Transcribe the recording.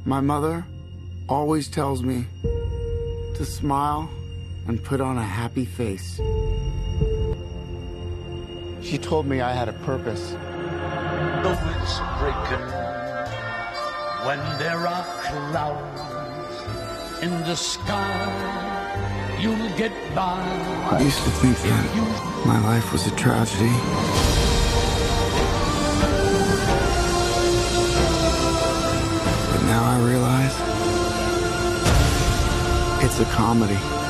My mother always tells me to smile and put on a happy face. She told me I had a purpose. Though it's breaking when there are clouds in the sky, you'll get by. I used to think that my life was a tragedy. But now I realize it's a comedy.